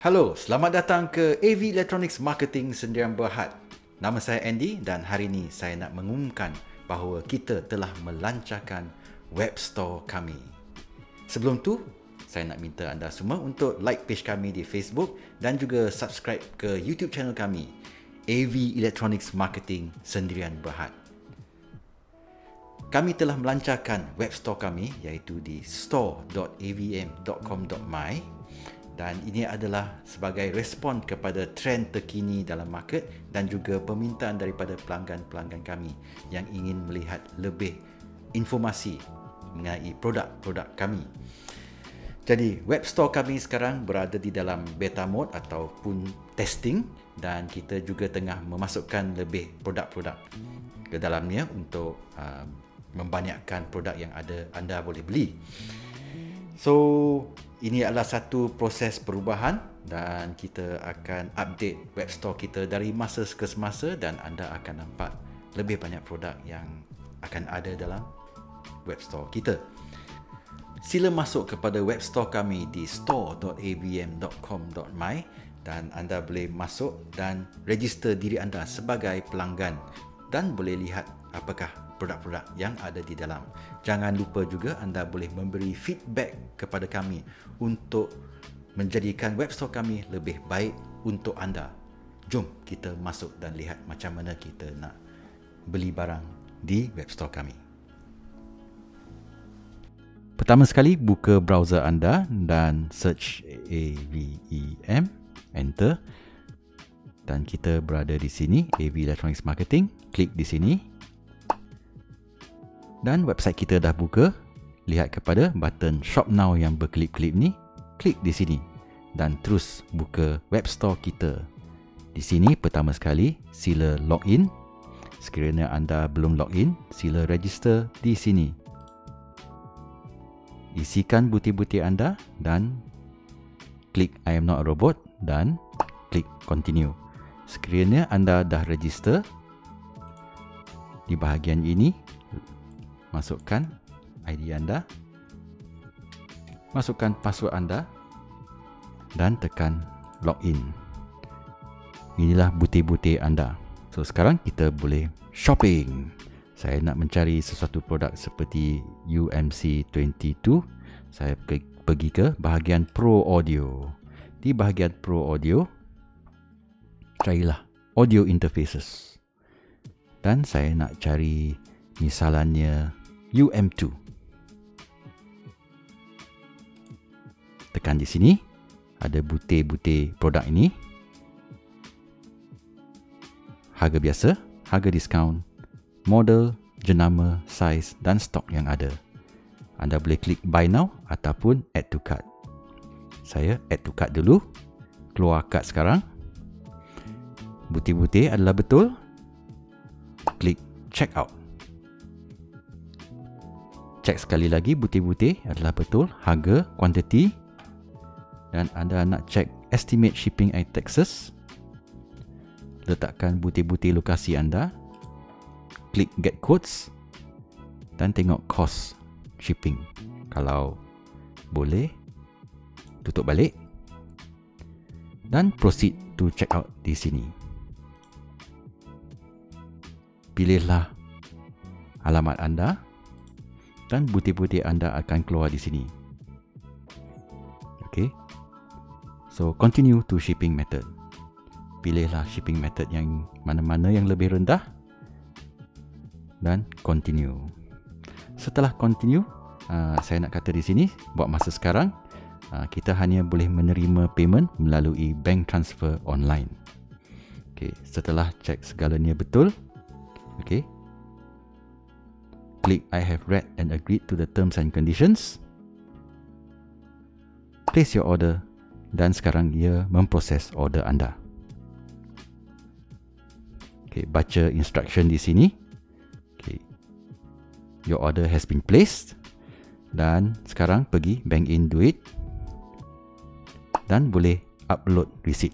Halo, selamat datang ke AV Electronics Marketing Sendirian Berhad. Nama saya Andy dan hari ini saya nak mengumumkan bahawa kita telah melancarkan web store kami. Sebelum tu, saya nak minta anda semua untuk like page kami di Facebook dan juga subscribe ke YouTube channel kami, AV Electronics Marketing Sendirian Berhad. Kami telah melancarkan web store kami iaitu di store.avm.com.my dan ini adalah sebagai respon kepada trend terkini dalam market dan juga permintaan daripada pelanggan-pelanggan kami yang ingin melihat lebih informasi mengenai produk-produk kami. Jadi web store kami sekarang berada di dalam beta mode ataupun testing dan kita juga tengah memasukkan lebih produk-produk ke dalamnya untuk membanyakkan produk yang anda boleh beli. So, ini adalah satu proses perubahan dan kita akan update web store kita dari masa ke semasa dan anda akan nampak lebih banyak produk yang akan ada dalam web store kita. Sila masuk kepada web store kami di store.avm.com.my dan anda boleh masuk dan register diri anda sebagai pelanggan dan boleh lihat apakah produk-produk yang ada di dalam. Jangan lupa juga anda boleh memberi feedback kepada kami untuk menjadikan web store kami lebih baik untuk anda. Jom kita masuk dan lihat macam mana kita nak beli barang di web store kami. Pertama sekali, buka browser anda dan search AVEM, enter. Dan kita berada di sini, AV Electronics Marketing. Klik di sini. Dan website kita dah buka. Lihat kepada button Shop Now yang berkelip-kelip ni. Klik di sini. Dan terus buka web store kita. Di sini pertama sekali sila login. Sekiranya anda belum login, sila register di sini. Isikan bukti-bukti anda dan klik I am not a robot dan klik continue. Sekiranya anda dah register, di bahagian ini masukkan ID anda, masukkan password anda dan tekan login. Inilah bukti-bukti anda. So sekarang kita boleh shopping. Saya nak mencari sesuatu produk seperti UMC22. Saya pergi ke bahagian Pro Audio. Di bahagian Pro Audio, carilah Audio Interfaces. Dan saya nak cari misalannya UM2. Tekan di sini, ada butir-butir produk ini. Harga biasa, harga diskaun, model, jenama, saiz dan stok yang ada. Anda boleh klik buy now ataupun add to cart. Saya add to cart dulu. Keluar cart sekarang. Butir-butir adalah betul. Klik check out. Cek sekali lagi butir-butir adalah betul, harga, kuantiti. Dan anda nak cek estimate shipping and taxes. Letakkan butir-butir lokasi anda. Klik get quotes dan tengok cost shipping. Kalau boleh, tutup balik dan proceed to check out di sini. Pilihlah alamat anda dan butir-butir anda akan keluar di sini. Okay. So continue to shipping method. Pilihlah shipping method yang mana-mana yang lebih rendah dan continue. Setelah continue, saya nak kata di sini buat masa sekarang kita hanya boleh menerima payment melalui bank transfer online. Okay, setelah cek segalanya betul, okay, klik I have read and agreed to the terms and conditions. Place your order dan sekarang ia memproses order anda. Okay, baca instruction di sini. Okay, your order has been placed dan sekarang pergi bank in duit dan boleh upload receipt.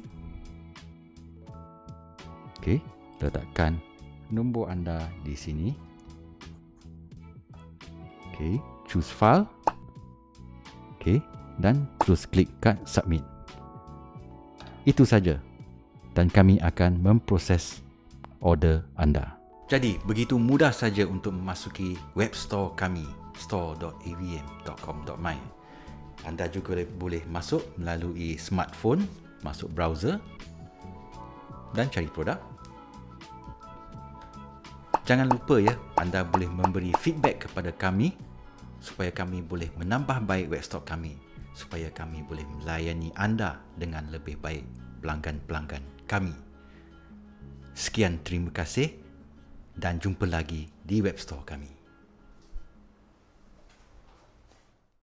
Okay, letakkan nombor anda di sini. Okay, choose file. Okay, dan terus klik kat submit. Itu saja. Dan kami akan memproses order anda. Jadi, begitu mudah saja untuk memasuki web store kami, store.avm.com.my. Anda juga boleh masuk melalui smartphone, masuk browser dan cari produk. Jangan lupa ya, anda boleh memberi feedback kepada kami supaya kami boleh menambah baik web store kami, supaya kami boleh melayani anda dengan lebih baik pelanggan-pelanggan kami. Sekian, terima kasih dan jumpa lagi di web store kami.